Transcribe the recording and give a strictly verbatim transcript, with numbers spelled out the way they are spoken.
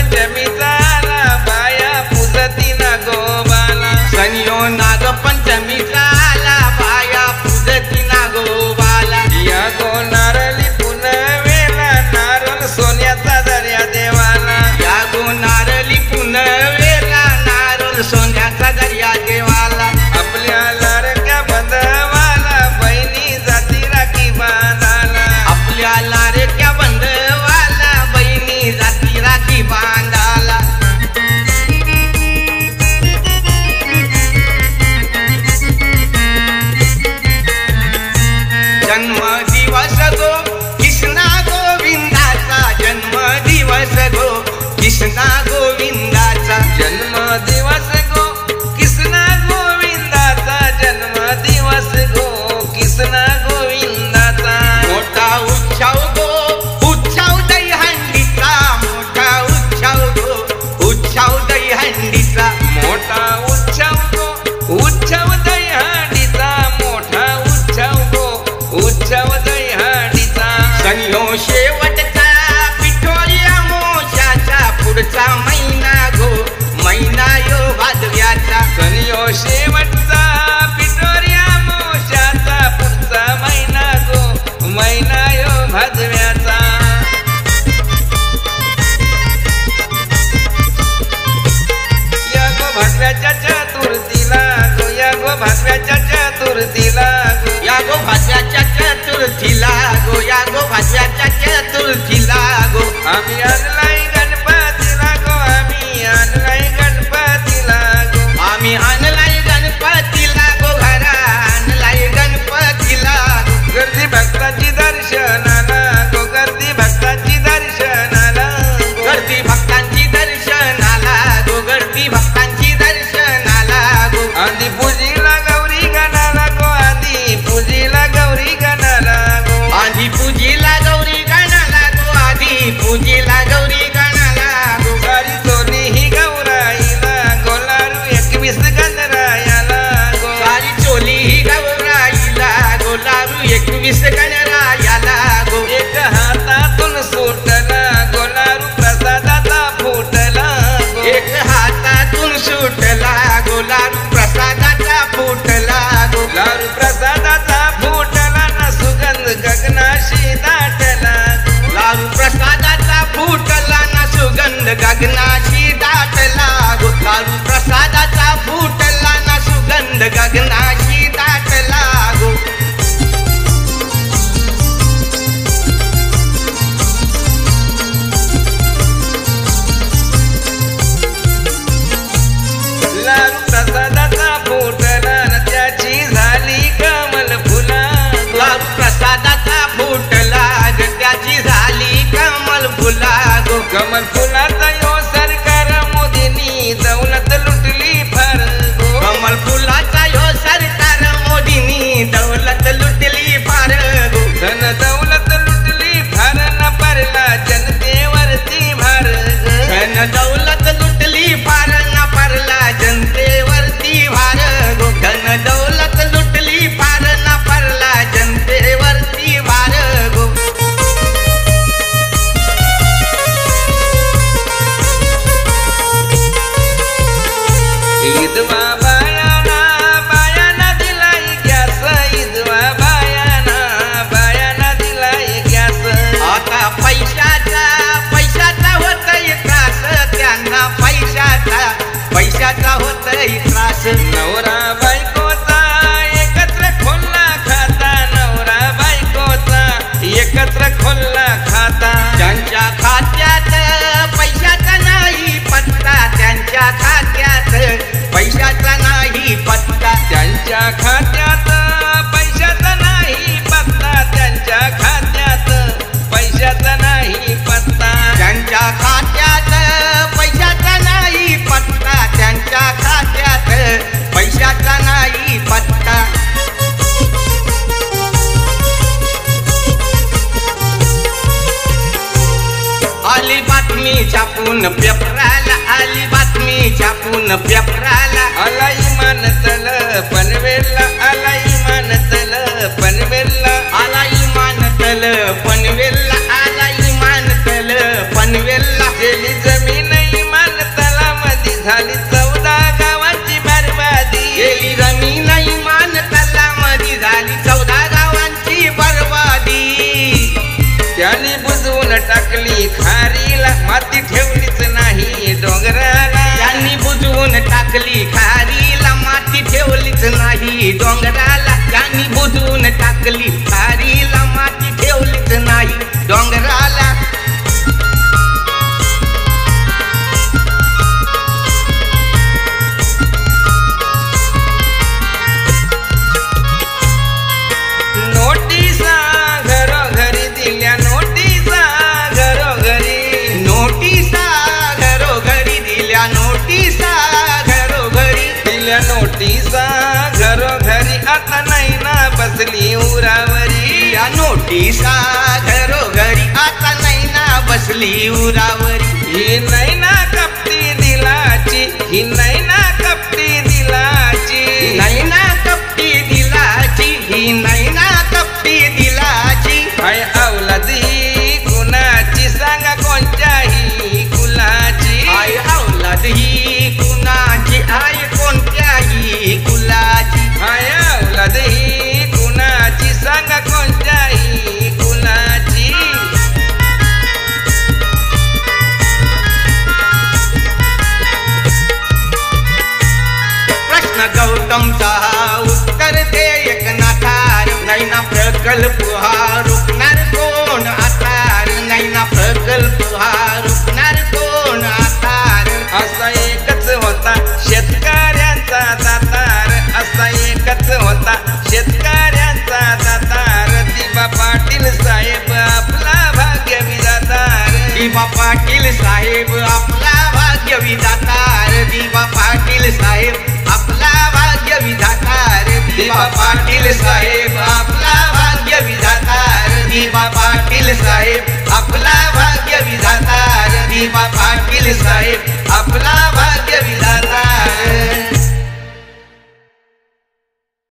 नागपंचमीचा आला बाया पूजती नागोबाला सनियो नागपंचमीचा आला बाया पूजती नागोबाला या गो नारळी पुनवेला नारळ सोन्याचा दर्या देवाला या गो नारळी पुनवेला नारळ सोन्याचा दर्या देवाला आपल्या लाडक्या बंधवाला बहिणी जाती राखी बांधाला आपल्या लाडक्या बंधवाला बहिणी जाती राखी बांधाला जन्म दिवस गो कृष्णा गोविंदाचा जन्म दिवस गो कृष्णा गोविंदाचा जन्म दिवस गो कृष्णा गोविंदाचा जन्म दिवस गो कृष्णा गोविंदाचा मोठा उत्सव गो उत्सव दहीहंडीचा मोठा उत्सव गो उत्सव दहीहंडीचा मोठा उत्सव गो उत्सव दहीहंडीचा मोठा उत्सव गो उत्सव दहीहंडीचा सनियो शेवटचा पिठोरी अमावास्याचा पुढचा महिना गो महिना यो भादव्याचा सनियो शेवटचा पिठोरी अमावास्याचा पुढचा महिना गो महिना यो भादव्याचा या गो भादव्याच्या चतुर्थीला गो या गो भादव्याच्या चतुर्थीला गो या गो भाद्याच्या चतुर्थीला गो या गो भाद्याच्या चतुर्थीला गो आम्ही आणलाय गणपतीला गो आम्ही आणलाय गणपतीला गो आम्ही आणलाय गणपतीला गो घरा आणलाय गणपतीला गो गर्दी भक्ताची दर्शनाला गो गर्दी भक्ताची दर्शनाला गो गर्दी भक्तांची दर्शनाला गो गर्दी भक्तांची दर्शनाला गो आधी पूजीला गौरी गणाला गो आधी पूजीला गौरी गणाला गो आधी पूजीला गौरी गणाला गो आधी पूजीला गौरी गणाला गो सारी चोरी ही गौराईला गोलारू एकवीस गणरायाला गो सारी चोली ही गौराईला गो लारू एकवीस गणरायाला गो एक हातातून सुटला गोलारू प्रसादाचा फुटला गो एक हातातून सुटला गो लारू प्रसादाचा फुटला गो लारू प्रसादाचा फुटला ना सुगंध गगनाशी दाटला लारू प्रसादाचा फुटला ना सुगंध गगनाशी दाटला गो लारू प्रसादाचा फुटला ना सुगंध गगनाशी दाटला गो लारू प्रसादाचा फुटला ना त्याची झाली कमल फुला लारू प्रसादाचा फुटला ग त्याची झाली कमल फुला गो कमल फुलाचा यो सरकार मोदीनी दौलत लुटली फार गो कमल फुलाचा यो सरकार मोदीनी दौलत लुटली फार गो धन दौलत लुटली फार न पडला जनतेवरती भार ग. धन दौलत लुटली फार न पडला जनतेवरती भार गो धन दौलत लुटली फार न पडला जनतेवरती भार गो ईदवा बायाना बायाना दिलाय गॅस ईदवा बायाना बायाना दिलाय गॅस आता पैशाचा पैशाचा होतय त्रास त्यांना पैशाचा पैशाचा होतय त्रास नवरा बायकोचा एकत्र खोलला खाता नवरा बायकोचा एकत्र खोलला खाता त्यांच्या खात्यात पैशाचा नाही पत्ता त्यांच्या खात्यात पैशाचा नाही पत्ता त्यांच्या खात्यात पैशाचा नाही पत्ता त्यांच्या खात्यात पैशाचा नाही पत्ता त्यांच्या खात्यात पैशाचा नाही पत्ता त्यांच्या खात्यात पैशाचा नाही पत्ता आली बातमी छापून पेपराला आली बातमी छापून पेपराला आला इमान तल पनवेलला आला इमान तल पनवेलला आला इमान तल पनवेलला आला इमान तल पनवेलला गेली जमीन नोटिसा घरोघरी आता नाही ना बसली उरावरी या नोटिसा घरोघरी आता नाही ना बसली उरावरी ही नाही ना कपटी दिलाची ही नाही ना कपटी दिलाची नाही ना कपटी दिलाची ही नाही ना कपटी दिलाची हाय अवलाद ही कुणाची सांगा कोणत्याही कुलाची आय अवलाद ही कुणाची आय कोणत्याही कुलाची हाय अवलाद ही कुणाची सांगा कोणत्याही कुलाची प्रश्न गौतमचा उत्तर दे एकनाथार नाही ना प्रकल्प हा रुकणार कोण आतार नाही ना प्रकल्प हा रुकणार कोण आतार असा एकच होता शेतकऱ्यांचा दातार असा एकच होता शेतकऱ्यांचा दातार दिबा पाटील साहेब आपला भाग्य विधातार दिबा पाटील साहेब आपला भाग्य विधातार दिबा पाटील साहेब आपला भाग्य विधातार दिबा पाटील साहेब आपला भाग्य विधातार दिबा पाटील साहेब आपला भाग्य विधातार दिबा पाटील साहेब आपला